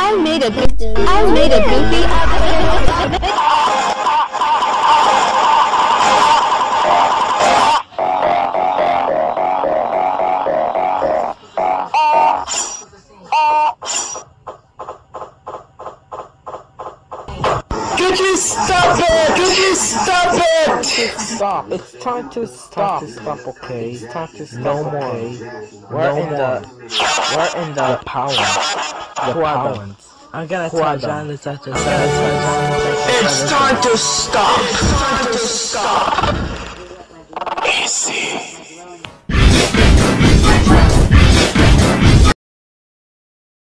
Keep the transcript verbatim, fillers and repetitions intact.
I made a goofy. I made a goofy. Could you stop it? Could you stop it? Stop. It's time to stop. It's time to stop, okay? It's time to stop, no more. Okay? We're no in more. the... We're in the... The power. The power. I'm gonna tell John to touch us. I'm gonna tell John to touch us. It's time to stop. It's time to stop. Easy.